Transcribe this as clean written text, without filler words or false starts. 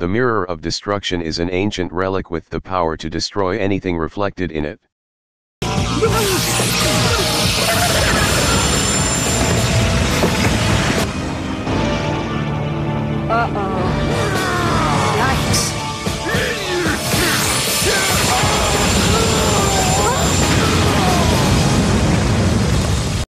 The Mirror of Destruction is an ancient relic with the power to destroy anything reflected in it.